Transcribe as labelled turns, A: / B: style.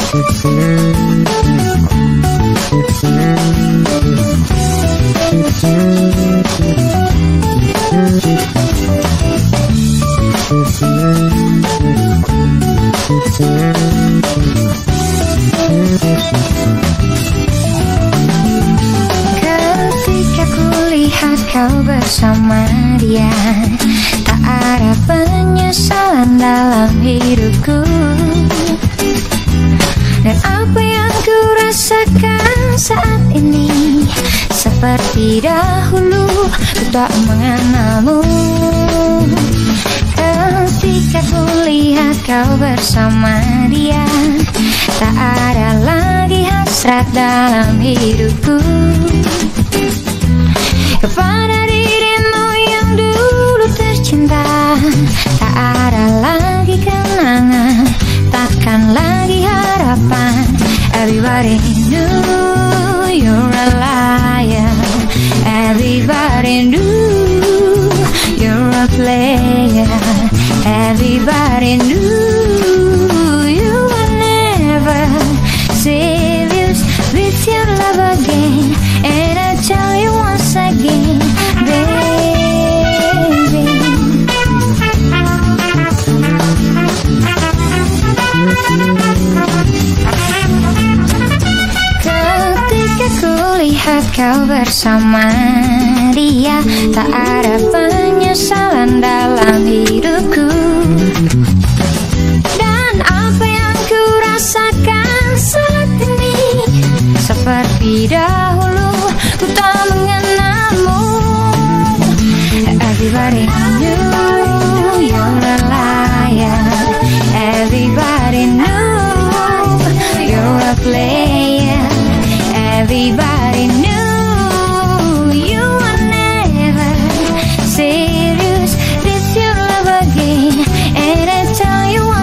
A: Ketika kulihat kau bersama dia, tak ada penyesalan dalam hidupku. Dan apa yang ku rasakan saat ini, seperti dahulu ku tak mengenalmu. Ketika kulihat kau bersama dia, tak ada lagi hasrat dalam hidupku kepada dirimu yang dulu tercinta. Tak ada lagi kenangan, takkan lagi harapan. Everybody knew you're a liar. Everybody knew you're a player. Everybody knew you were never serious with your love again. And I tell you once again, baby. Ketika kulihat kau bersama dia, tak ada penyesalan dalam hidupku. Dan apa yang ku rasakan saat ini, seperti dahulu ku tak mengenalmu. Everybody knew you're a liar. Everybody knew you're a player. Everybody knew you were never serious with your love again. And I tell you